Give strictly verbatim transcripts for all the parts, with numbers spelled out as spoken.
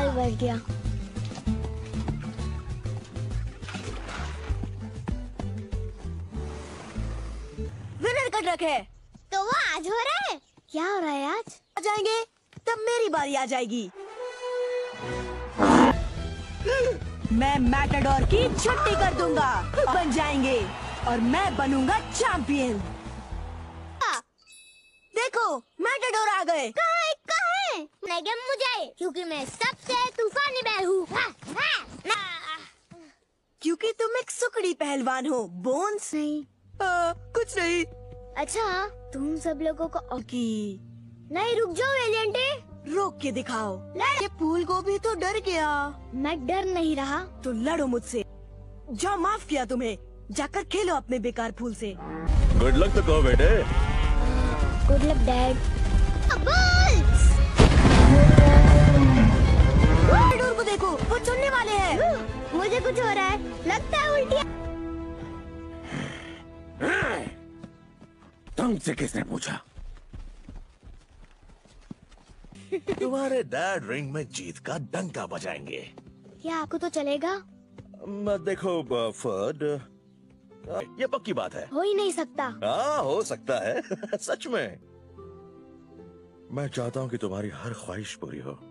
Bell बज गया। Winner का ट्रक है। तो वो आज हो रहा है? क्या हो रहा है आज? आ जाएंगे तब मेरी बारी आ जाएगी। मैं मैटाडोर की छुट्टी कर दूंगा, बन जाएंगे और मैं बनूंगा चैंपियन। देखो मैटाडोर आ गए। कहाँ है, कहाँ है? नहीं गेम मुझे, क्योंकि मैं सबसे तूफानी बैल हूँ। क्योंकि तुम एक सुकड़ी पहलवान हो। बोन्स? नहीं। आ, कुछ नहीं। अच्छा तुम सब लोगों को की नहीं, रुक जाओ एलियंटे। रोक के दिखाओ। ये फूल गोभी तो डर गया। मैं डर नहीं रहा। तो लड़ो मुझसे। जो माफ किया तुम्हें, जाकर खेलो अपने बेकार फूल से। गुड लक तो कहो बेटे। Good luck dad. मैटाडोर को देखो, वो चुनने वाले हैं। मुझे कुछ हो रहा है, लगता है उल्टियाँ। तुमसे किसने पूछा? तुम्हारे डैड रिंग में जीत का डंका बजाएंगे। क्या आपको तो चलेगा? मत देखो फर्ड, ये पक्की बात है। हो ही नहीं सकता। हाँ हो सकता है। सच में मैं चाहता हूँ कि तुम्हारी हर ख्वाहिश पूरी हो।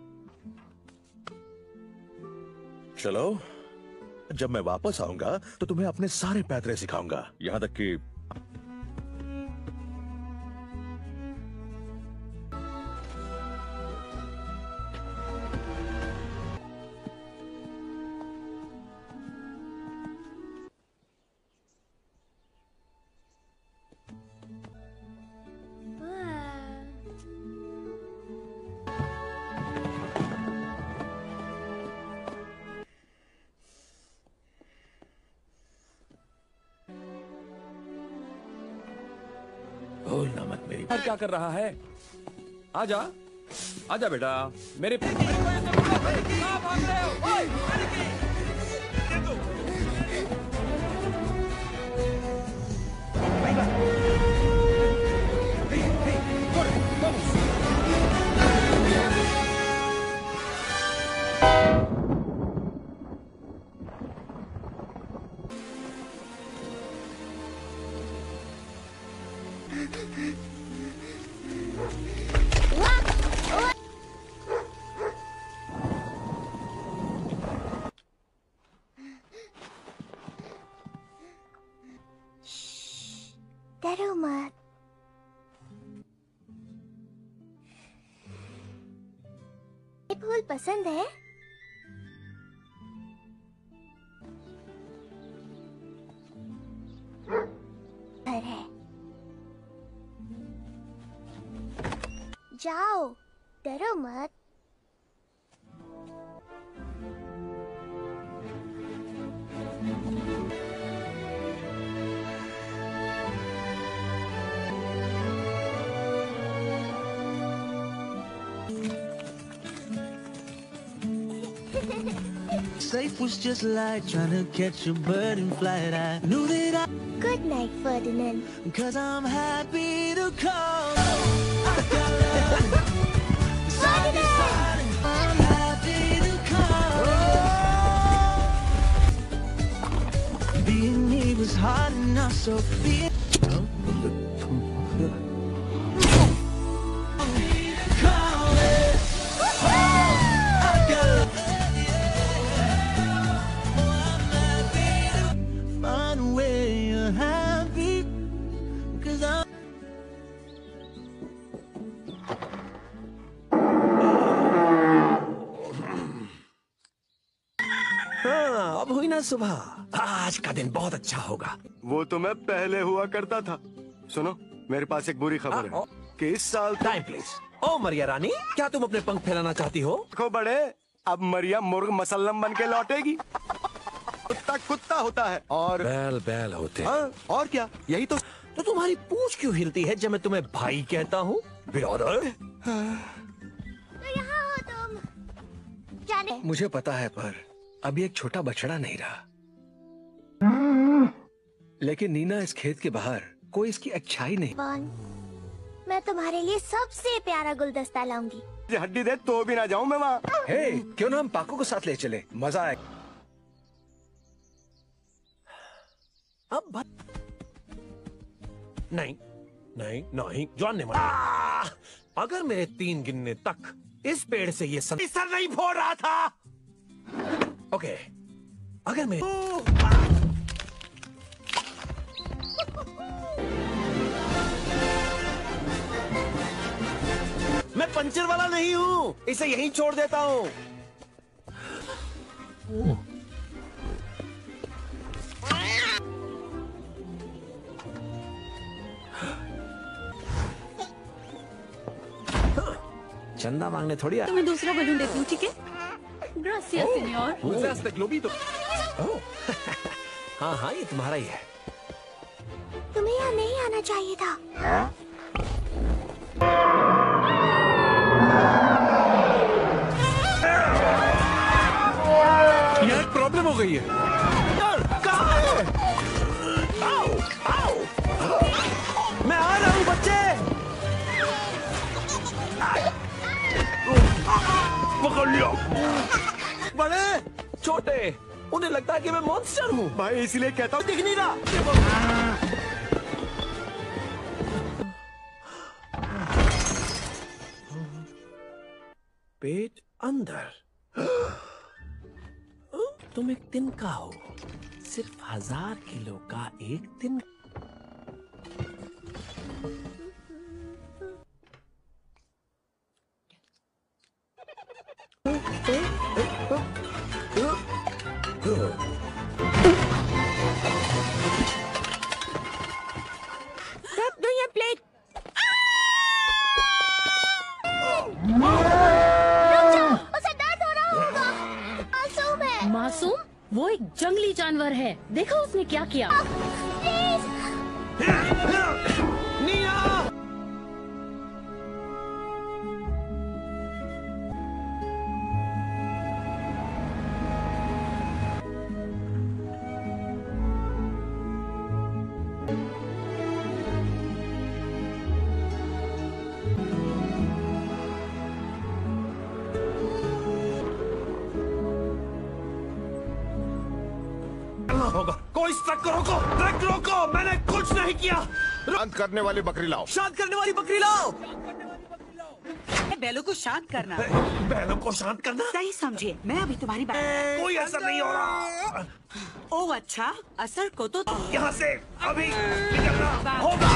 चलो, जब मैं वापस आऊंगा तो तुम्हें अपने सारे पैतरे सिखाऊंगा, यहाँ तक कि भूलना मत मेरी। यार क्या कर रहा है? आजा, आजा बेटा मेरे। डरो मत। ये फूल पसंद है? अरे जाओ, डरो मत। Safe was just like trying to catch a bird in flight. I knew that I, Good night, Ferdinand. cause I'm happy to call. I got love. So I decided I'm happy to call. Being me was hard enough, so being हाँ, अब हुई ना सुबह। आज का दिन बहुत अच्छा होगा। वो तो मैं पहले हुआ करता था। सुनो, मेरे पास एक बुरी खबर है कि इस साल तो... टाइम प्लीज। ओ मरिया रानी, क्या तुम अपने पंख फैलाना चाहती हो? देखो बड़े, अब मरिया मुर्ग मसल्लम बन के लौटेगी। कुत्ता कुत्ता होता है और बैल बैल होते हैं। हाँ, और क्या, यही तो। तो तुम्हारी पूंछ क्यों हिलती है जब मैं तुम्हें भाई कहता हूँ? ब्रदर। तो यहाँ हो तुम। जाने। मुझे पता है, पर अभी एक छोटा बछड़ा नहीं रहा। लेकिन नीना, इस खेत के बाहर कोई इसकी अच्छाई नहीं। मैं तुम्हारे लिए सबसे प्यारा गुलदस्ता लाऊंगी। ये हड्डी दे तो भी ना जाऊं मैं वहाँ। हे, क्यों ना हम पाको को साथ ले चले, मजा आए। अब नहीं नहीं नहीं जॉन ने मना। अगर मेरे तीन गिनने तक इस पेड़ से ये सर, सर नहीं फोड़ रहा था। ओके, अगर मैं मैं पंचर वाला नहीं हूँ, इसे यहीं छोड़ देता हूँ। चंदा मांगने थोड़ी आया। तुम्हें दूसरा बलून देती हूँ, ठीक है? Gracias, señor. Usaste globito. Oh. हाँ हाँ, ये तुम्हारा ही है। तुम्हें यहाँ नहीं आना चाहिए था। यहाँ एक प्रॉब्लम हो गई है। कहाँ है? आओ, आओ। मैं आ रहा हूँ बच्चे। पकड़ लिया। बड़े छोटे, उन्हें लगता है कि मैं मॉन्स्टर हूँ। भाई इसलिए कहता हूँ, दिख नहीं रहा। पेट अंदर। तुम एक तिनका हो, सिर्फ हजार किलो का एक तिनका। रख दो ये प्लेट। रुक जाओ, उसे दर्द हो रहा होगा। मासूम है। मासूम? वो एक जंगली जानवर है, देखो उसने क्या किया। प्लीज। निया! होगा कोई ट्रक को रोको, ट्रक रोको, मैंने कुछ नहीं किया। शांत करने वाली बकरी लाओ। शांत करने वाली बकरी लाओ। बैलों को शांत करना। बैलों को शांत करना? सही समझिए, मैं अभी तुम्हारी बात। कोई असर नहीं हो रहा। ओ अच्छा, असर को तो यहाँ से अभी निकलना होगा।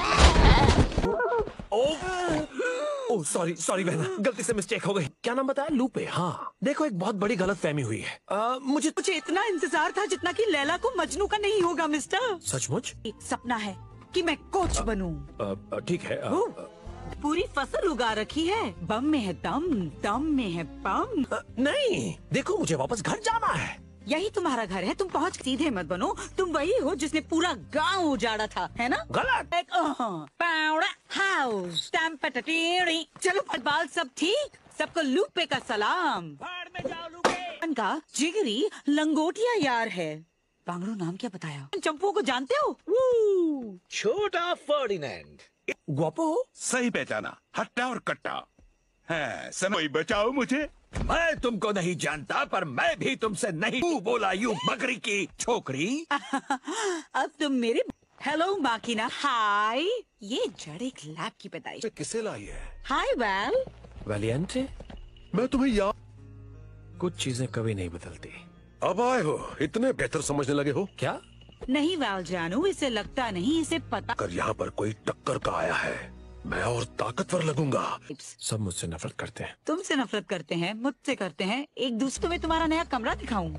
ओह सॉरी सॉरी बहना, गलती से मिस्टेक हो गई। क्या नाम बताया? लूपे। हाँ देखो, एक बहुत बड़ी गलत फहमी हुई है। आ, मुझे मुझे इतना इंतजार था जितना कि लैला को मजनू का नहीं होगा मिस्टर। सचमुच एक सपना है कि मैं कोच बनूं। आ, ठीक है। आ, ओ, पूरी फसल उगा रखी है। बम में है दम, दम में है बम। आ, नहीं देखो, मुझे वापस घर जाना है। यही तुम्हारा घर है, तुम पहुंच सीधे मत बनो। तुम वही हो जिसने पूरा गांव उजाड़ा था, है ना? गलत। एक पावड़ा हाउस टैम्पटेरी। चलो बाल सब ठीक, सबको लूपे का सलाम। भाड़ में जाओ लूपे। का जिगरी लंगोटिया यार है। बांगड़ो नाम क्या बताया? चंपू को जानते हो? छोटा फर्डिनेंड। ग्वापो हो? सही पहचाना, हट्टा और कट्टा है। समय बचाओ मुझे। मैं तुमको नहीं जानता, पर मैं भी तुमसे नहीं। तू बोला यू बकरी की छोकरी। अब तुम मेरे हेलो माकिना। हाय, ये जड़ एक लैब की पैदाइश। किसे लाई है? हाय वैल। वैलिएंटे, मैं तुम्हें याद। कुछ चीजें कभी नहीं बदलती। अब आए हो, इतने बेहतर समझने लगे हो। क्या? नहीं वैल जानू, इसे लगता नहीं, इसे पता। अगर यहाँ पर कोई टक्कर का आया है, मैं और ताकतवर लगूंगा। सब मुझसे नफरत करते हैं। तुमसे नफरत करते हैं, मुझसे करते हैं। एक दूसरे में तुम्हारा नया कमरा दिखाऊं?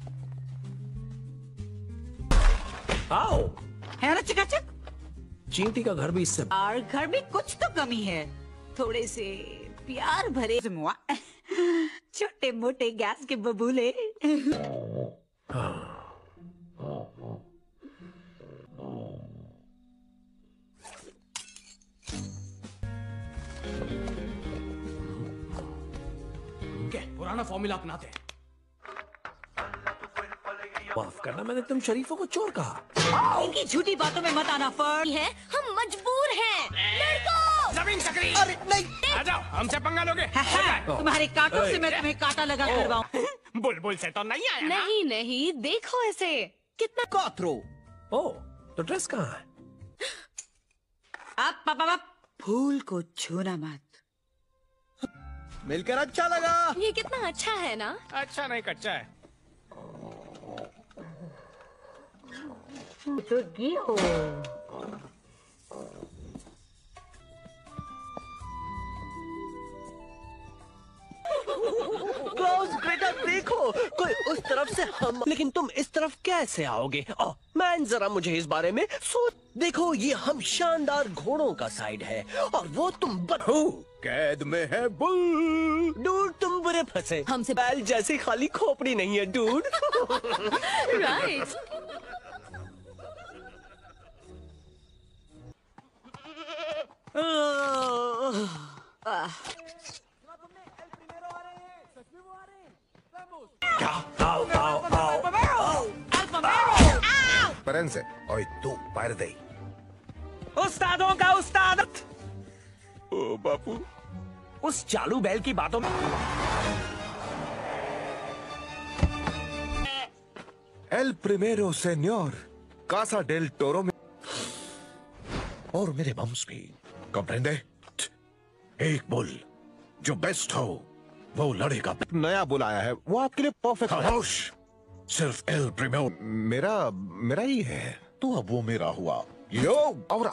आओ। है ना चकाचक? चींटी का घर भी इससे। और घर में कुछ तो कमी है, थोड़े से प्यार भरे छोटे मोटे गैस के बबूले। पुराना फॉर्मूला अपनाते हैं। माफ करना, मैंने तुम शरीफों को चोर कहा। इनकी झूठी बातों में मत आना फर्ड है, हम मजबूर हैं। लड़कों, जमीन सकरी। अरे नहीं, आ जाओ, हमसे पंगा लोगे? तुम्हारे कांटों से मैं तुम्हें कांटा लगा करवाऊं। बुलबुल से तो नहीं आया ना? नहीं नहीं, देखो ऐसे कितना काथरो। ओ, तो ड्रेस कहाँ है? अब पापा फूल को छूना मत। मिलकर अच्छा लगा। ये कितना अच्छा है ना। अच्छा नहीं, कच्चा है। तो की हो क्लोज ग्रेटा देखो, कोई उस तरफ से हम, लेकिन तुम इस तरफ कैसे आओगे? ओह, मैन जरा मुझे इस बारे में सोच। देखो, ये हम शानदार घोड़ों का साइड है और वो तुम बर... कैद में है बुल। डूड तुम बुरे फंसे। हमसे बैल जैसी खाली खोपड़ी नहीं है डूड। राइट। क्या? आओ, आओ, आओ। Parense. ओए तू पैर दे। उस्तादों का उस्ताद। ओ बापू, उस चालू बैल की बातों में El primero señor, Casa del Toro में और मेरे बम्स भी, comprende? एक बुल जो बेस्ट हो वो लड़ेगा। नया बुल आया है, वो आपके लिए परफेक्ट है। खामोश, सिर्फ एल प्रीमियो मेरा मेरा ही है। तो अब वो मेरा हुआ। यो और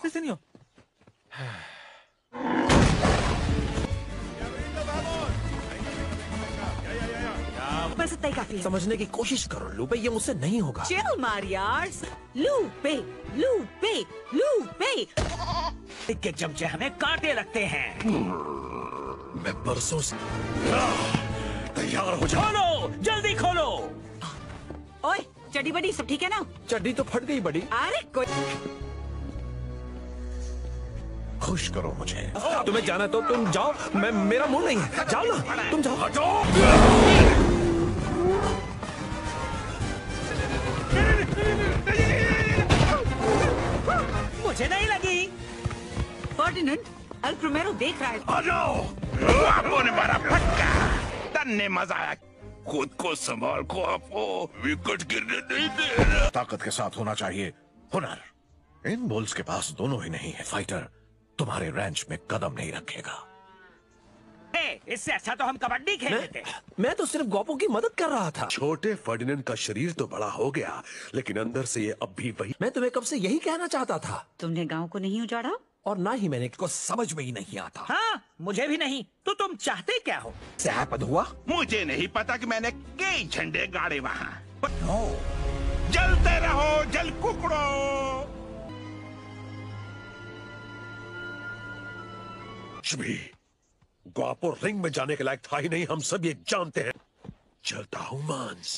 बस इतना ही काफी है। समझने की कोशिश करो लूपे, ये मुझसे नहीं होगा। चिल मार यार। लूपे लूपे लूपे के चमचे हमें कांटे लगते हैं। मैं परसों से तैयार हो जा। खोलो, जल्दी खोलो। ओए चड्डी बड़ी सब ठीक है ना? चड्डी तो फट गई बड़ी। अरे कोई खुश करो मुझे। तुम्हें जाना तो तुम जाओ, मैं मेरा मूड नहीं है। जाओ ना, तुम जाओ। मुझे नहीं लगी। फर्डिनेंड, एल प्रोमेरो देख रहा है। आ जाओ। आपो ने मारा फटका, तन्ने मजा आया। खुद को संभाल को आपो, विकेट गिरने नहीं दे रहा। ताकत के साथ होना चाहिए हुनर। इन बुल्स के पास दोनों ही नहीं है। फाइटर तुम्हारे रैंच में कदम नहीं रखेगा। ए, इससे अच्छा तो हम कबड्डी खेल लेते। मैं तो सिर्फ गोपो की मदद कर रहा था। छोटे फर्डिनेंड का शरीर तो बड़ा हो गया, लेकिन अंदर से ये अब भी वही। मैं तुम्हें कब से यही कहना चाहता था। तुमने गांव को नहीं उजाड़ा और ना ही मैंने को समझ में ही नहीं आता। हाँ, मुझे भी नहीं। तो तुम चाहते क्या हो? सहपद हुआ। मुझे नहीं पता कि मैंने कई झंडे गाड़े वहाँ। जलते रहो जल कुकड़ो। भी ग्वापो रिंग में जाने के लायक था ही नहीं, हम सब ये जानते हैं। चलता हूं मांस।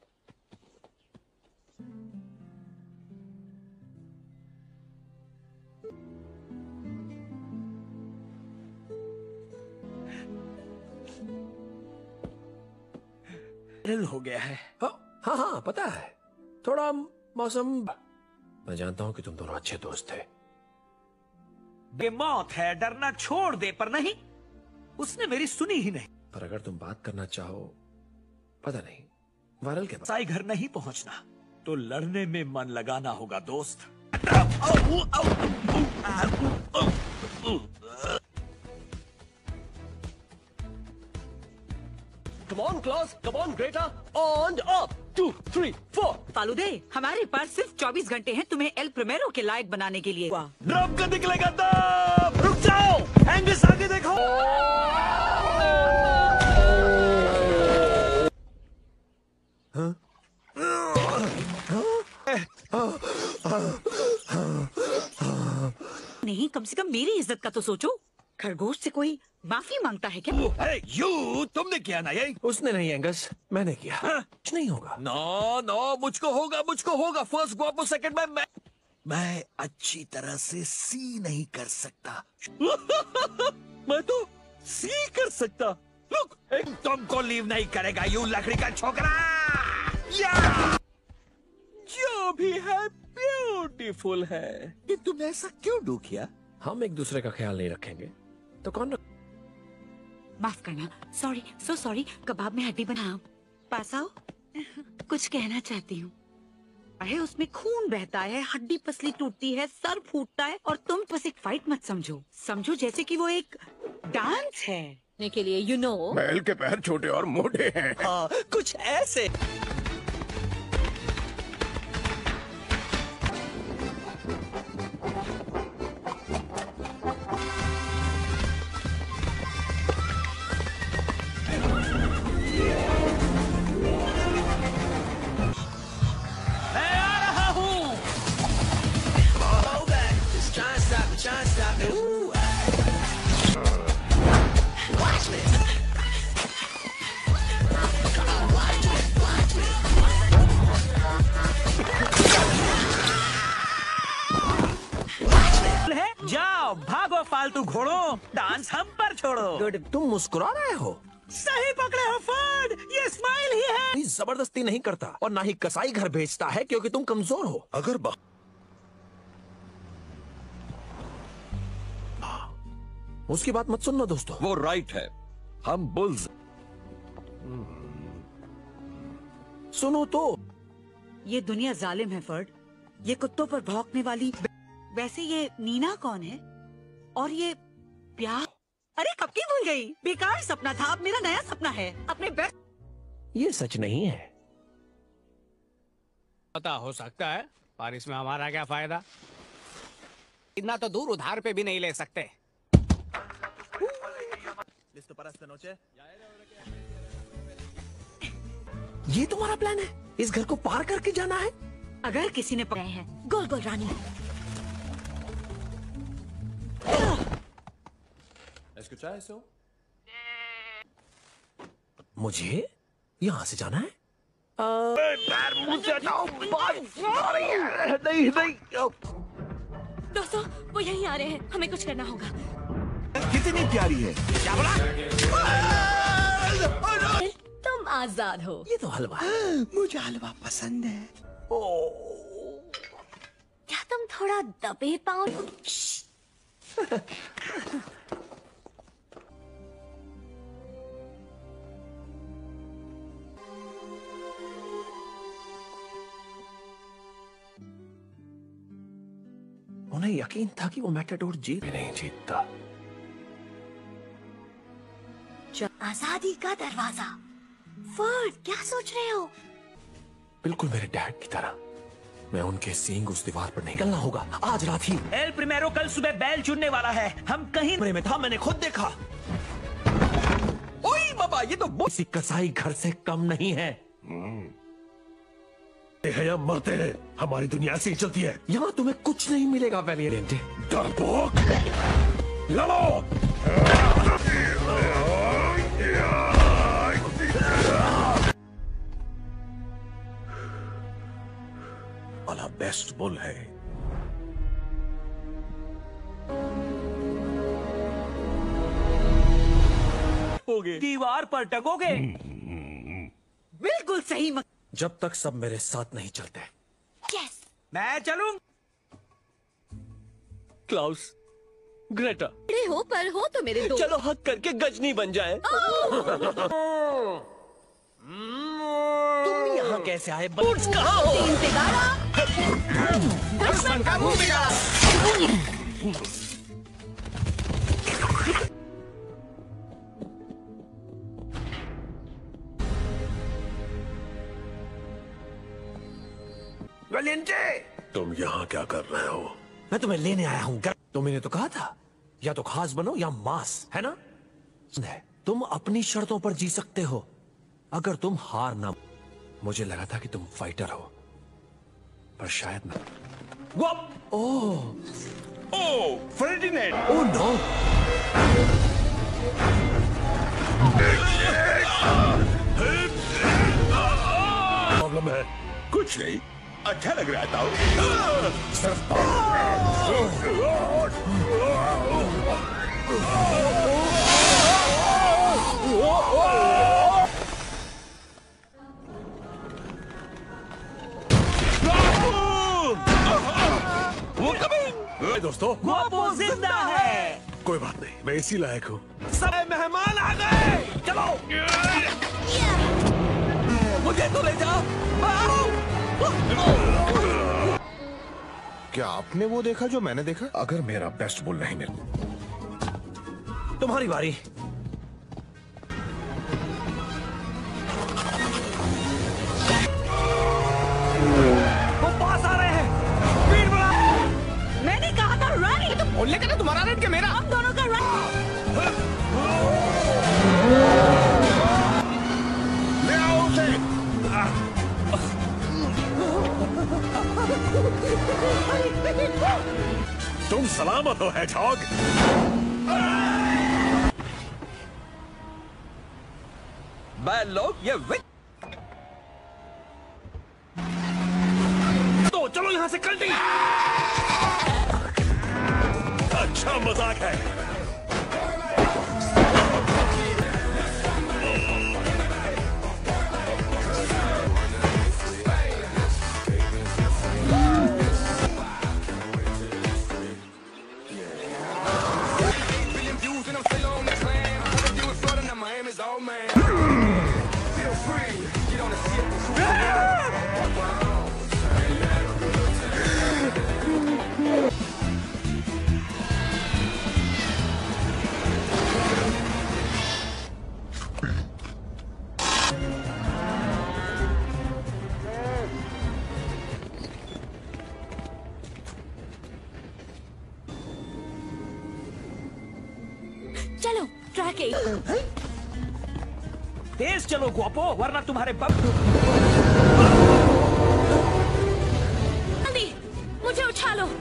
हो गया है। हाँ हाँ हाँ पता है, थोड़ा मौसम। मैं जानता हूँ कि तुम दोनों अच्छे दोस्त थे। ये मौत है, डरना छोड़ दे। पर नहीं, उसने मेरी सुनी ही नहीं। पर अगर तुम बात करना चाहो, पता नहीं, वायरल के साई घर नहीं पहुंचना तो लड़ने में मन लगाना होगा दोस्त। Come on, Klaus. Come on, Greta. On up. Two, three, four. फालूदे, हमारे पास सिर्फ चौबीस घंटे हैं तुम्हें एल प्रोमेरो के लायक बनाने के लिए। ड्रॉप कर निकलेगा तब। रुक जाओ, एंगस आगे देखो। नहीं, कम से कम मेरी इज्जत का तो सोचो। खरगोश से कोई माफी मांगता है क्या? hey, यू तुमने किया ना ये? उसने नहीं एंगस, मैंने किया। हाँ? कुछ नहीं होगा। नो नो, मुझको होगा, मुझको होगा। फर्स्ट ग्वापो, सेकंड में मैं मैं अच्छी तरह से सी नहीं कर सकता। मैं तो सी कर सकता। लुक, तुमको लीव नहीं करेगा यू लकड़ी का छोकरा। या जो भी है ब्यूटीफुल है। कि तुम ऐसा क्यों डू किया? हम एक दूसरे का ख्याल नहीं रखेंगे तो कौन? माफ करना, सॉरी, सो सॉरी। कबाब में हड्डी बना। पास आओ। कुछ कहना चाहती हूँ। है उसमें खून बहता है, हड्डी पसली टूटती है, सर फूटता है, और तुम बस एक फाइट मत समझो, समझो जैसे कि वो एक डांस है। के लिए यू नो बैल के पैर छोटे और मोटे हैं। हाँ, कुछ ऐसे। जाओ भागो फालतू घोड़ों, डांस हम पर छोड़ो। गुड, तुम मुस्कुरा रहे हो। सही पकड़े हो फोर्ड, ये स्माइल ही है। नहीं, जबरदस्ती नहीं करता और ना ही कसाई घर भेजता है क्योंकि तुम कमजोर हो। अगर बा... उसकी बात मत सुनना दोस्तों। वो राइट है, हम बुल्स। सुनो तो, ये दुनिया जालिम है फर्ड, ये कुत्तों पर भौंकने वाली। वैसे ये नीना कौन है? और ये प्यार? अरे कब की भूल गई, बेकार सपना था, अब मेरा नया सपना है, अपने बेस्ट। ये सच नहीं है। पता हो सकता है, पर इसमें हमारा क्या फायदा? इतना तो दूर उधार पे भी नहीं ले सकते। ये तुम्हारा प्लान है? इस घर को पार करके जाना है? अगर किसी ने पकड़े हैं गोल गोल रानी। मुझे यहाँ से जाना है? मुझे नहीं नहीं। दोस्तों वो यहीं आ रहे हैं, हमें कुछ करना होगा। कितनी प्यारी है। क्या बोला? तुम आजाद हो। ये तो हलवा है। मुझे हलवा पसंद है। क्या तुम थोड़ा दबे पाओ? उन्हें यकीन था कि वो मैटाडोर जीत भी नहीं जीतता। आजादी का दरवाजा। फर्ड, क्या सोच रहे हो? बिल्कुल मेरे डैड की तरह मैं उनके सींग उस दीवार पर निकलना होगा आज रात ही। एल प्रिमेरो कल सुबह बैल चुनने वाला है। हम कहीं में था, मैंने खुद देखा। ओए बाबा, ये तो किसी कसाई घर से कम नहीं है। है या मरते हैं, हमारी दुनिया ऐसी ही चलती है। यहाँ तुम्हें कुछ नहीं मिलेगा वैलियरेंटे। डरपोक, लड़ो। वाला बेस्ट बुल है। दीवार पर टकोगे। बिल्कुल सही मक... जब तक सब मेरे साथ नहीं चलते। यस, मैं चलूं। क्लाउस, ग्रेटा, बड़े हो पर हो तो मेरे दो। चलो हक करके गजनी बन जाए। तुम यहाँ कैसे आए? बूट्स कहाँ हो? तीन से गाड़ा, दुश्मन का मुंह बिगाड़ा। वैलियंटे, तुम यहाँ क्या कर रहे हो? मैं तुम्हें लेने आया हूँ। तुमने तो कहा था या तो खास बनो या मांस, है ना? तुम अपनी शर्तों पर जी सकते हो अगर तुम हार ना। मुझे लगा था कि तुम फाइटर हो, पर शायद ना। वो oh oh Ferdinand. Oh no. Problem है? कुछ नहीं, अच्छा लग रहा था। सिर्फ वो कमिंग। दोस्तों, गुआपो जिंदा है। कोई बात नहीं, मैं इसी लायक हूँ। सब मेहमान आ गए, चलो मुझे तो ले जाओ। क्या आपने वो देखा जो मैंने देखा? अगर मेरा बेस्ट बुल नहीं मिल, तुम्हारी बारी। वो पास आ रहे हैं, स्पीड बढ़ा। मैंने कहा था रन। तो बोलने का ना तुम्हारा रन क्या मेरा? हम दोनों का रन। ले आओ उसे। तुम सलामत हो हेडहॉग। बैड लोग ये विक। तो चलो यहां से कल्टी। अच्छा मजाक है। चलो ट्रैक एट। तेज चलो गुआपो, वरना तुम्हारे बम। जल्दी मुझे उठा लो।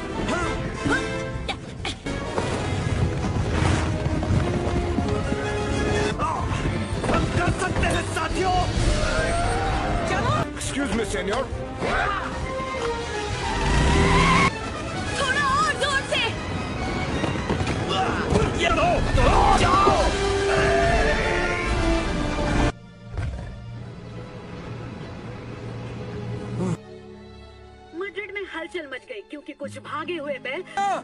हम कर सकते हैं साथियों। Excuse me senior. थोड़ा और जोर से। ये लो, तो जाओ। मैड्रिड में हलचल मच गई क्योंकि कुछ भागे हुए बैल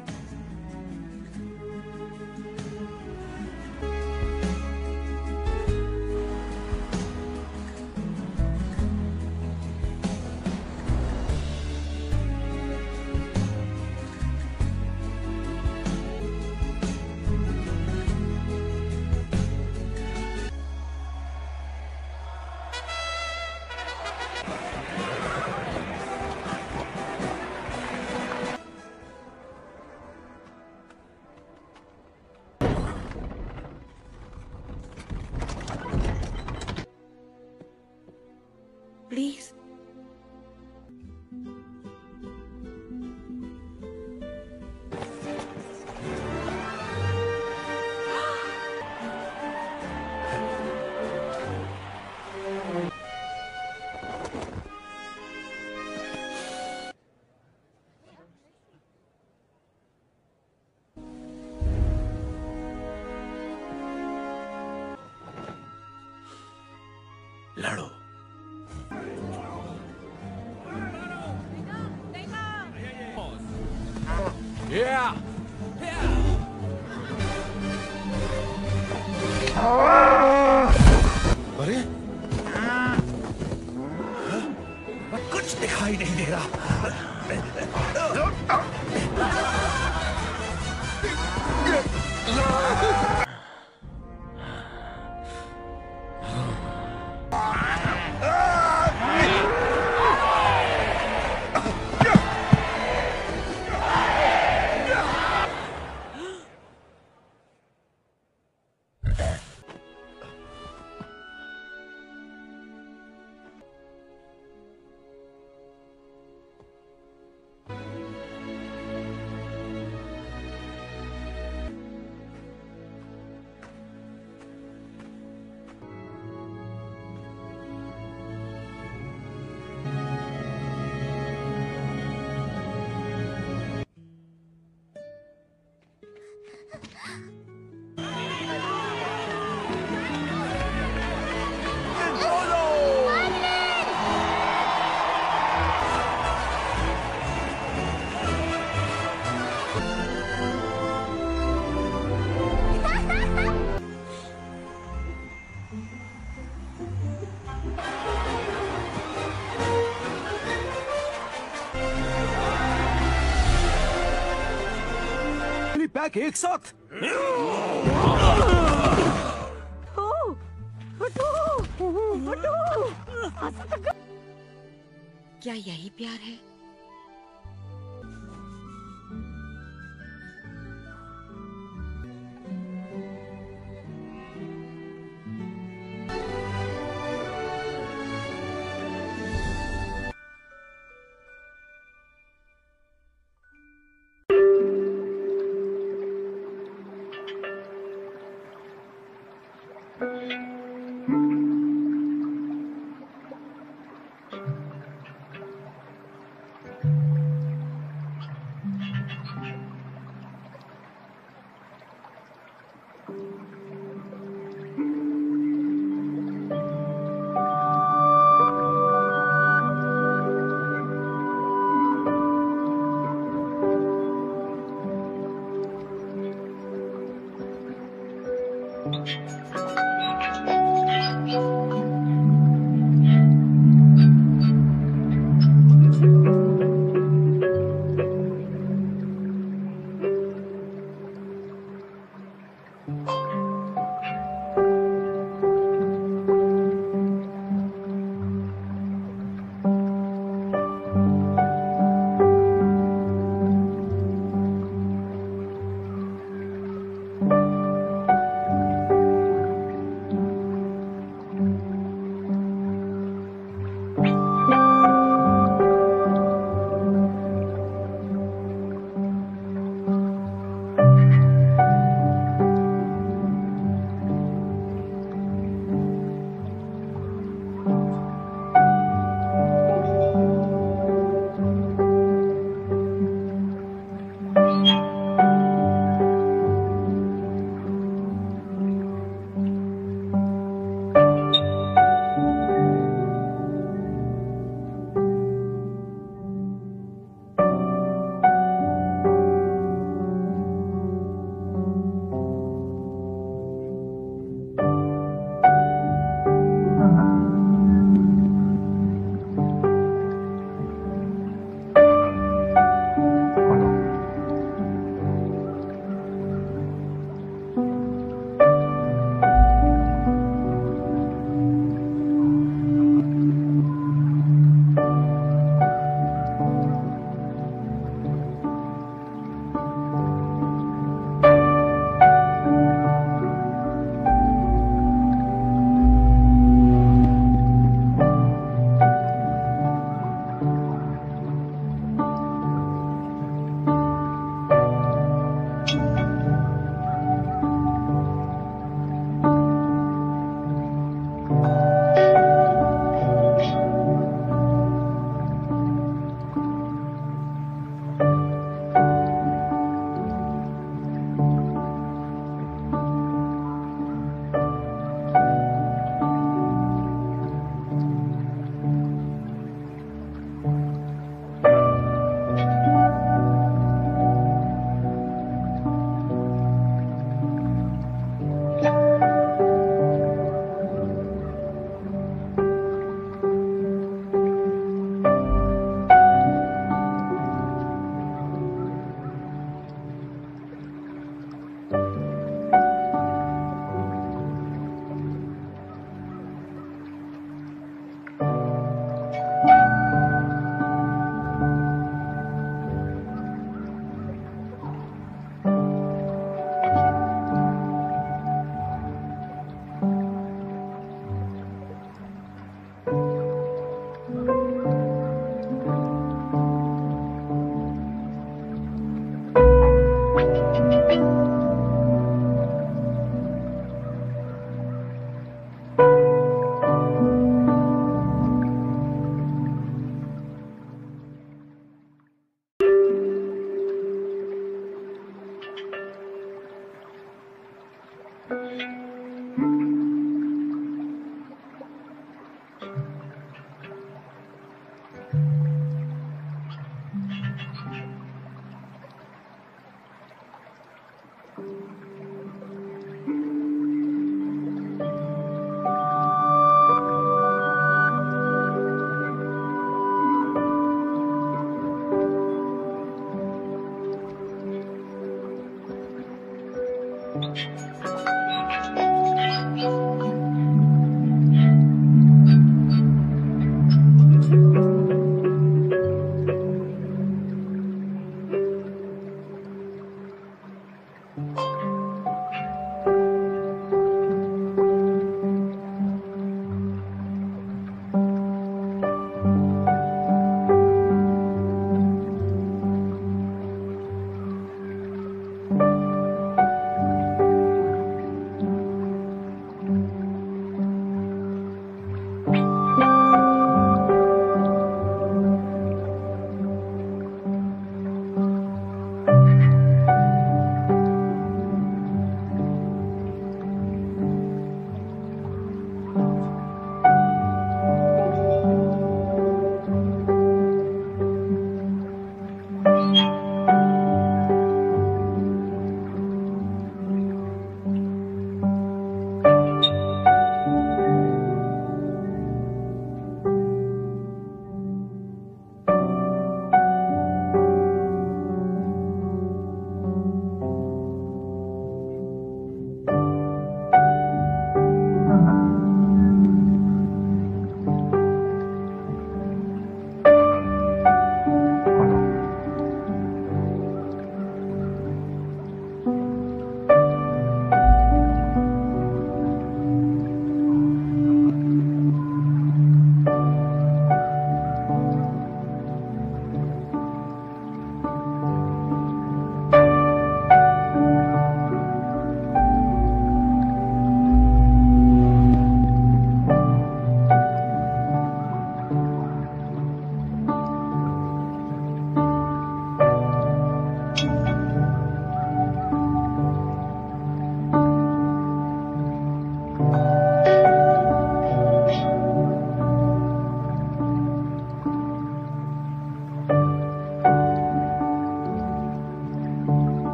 प्लीज। लड़ो। Yeah! अरे कुछ दिखाई नहीं दे रहा। अटैक एक साथ। क्या यही प्यार है? Thank you.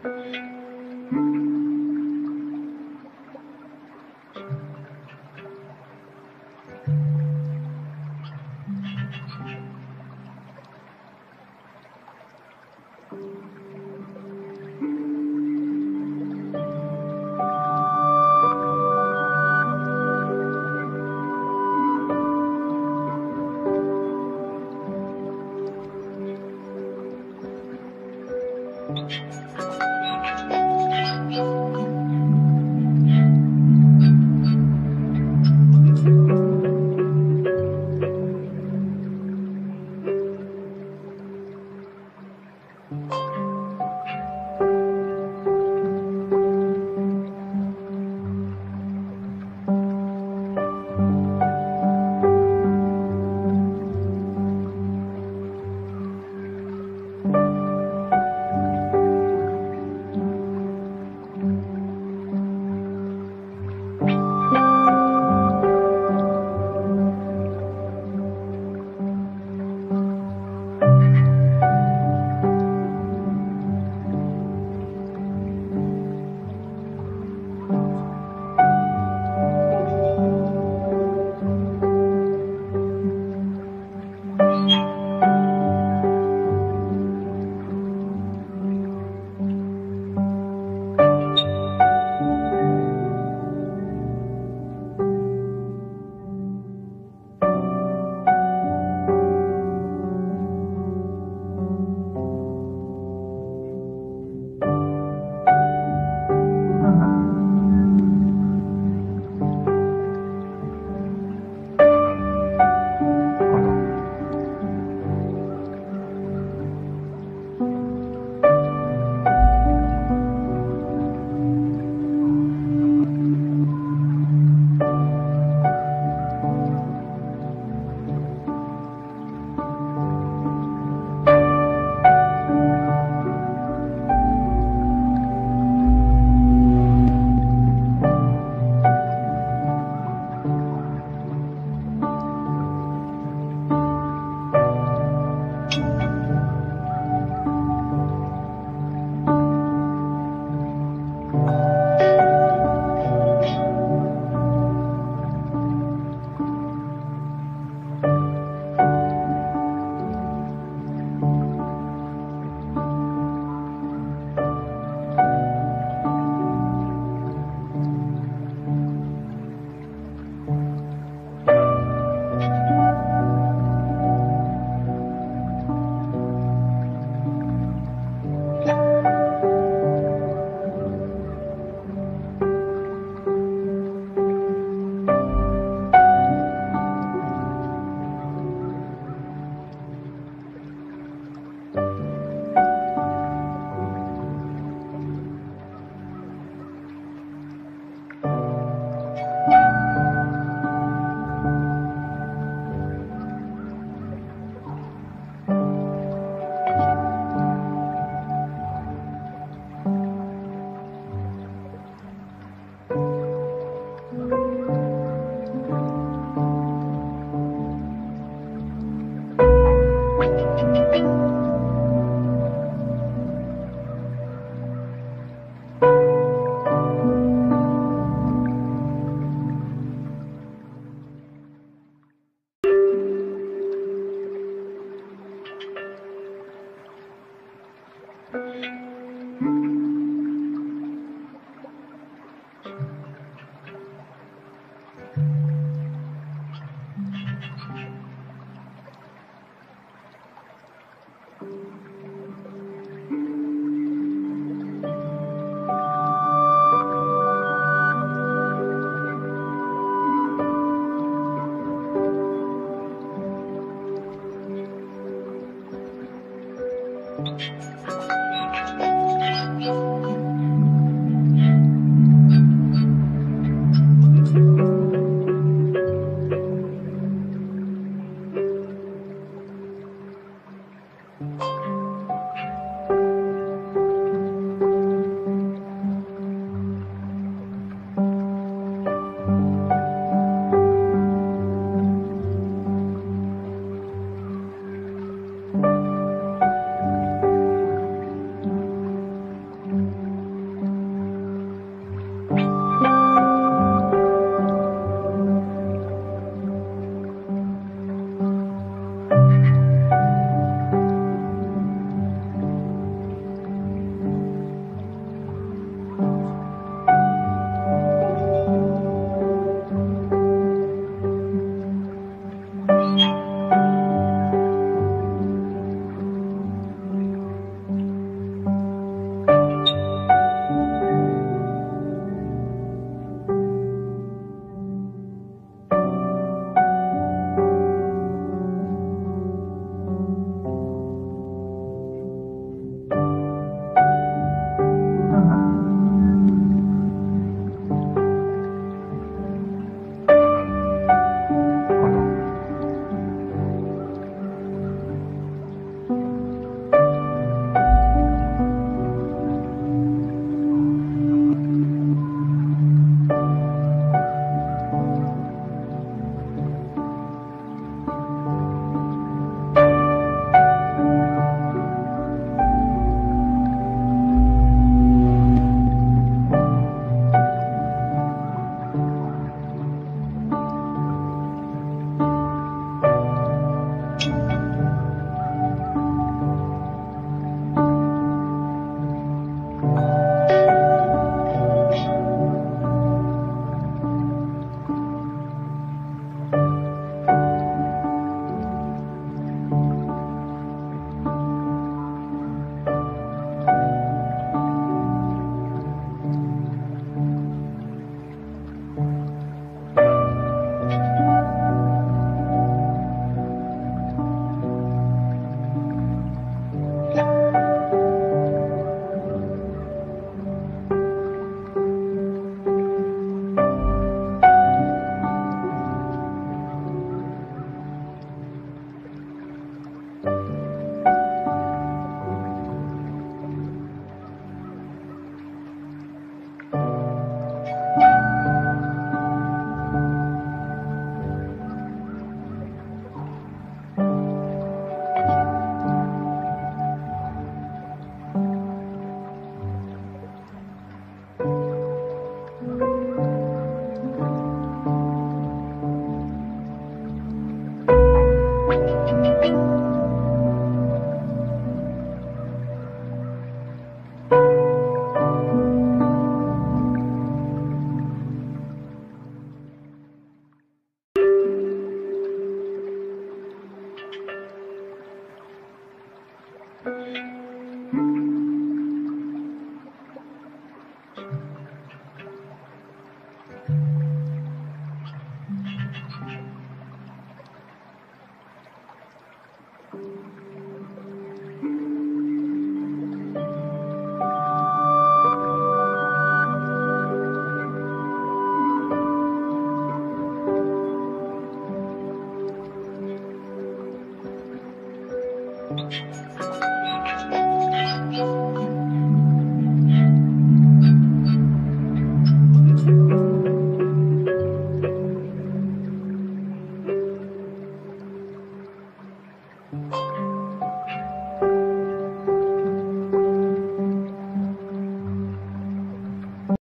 Hmm.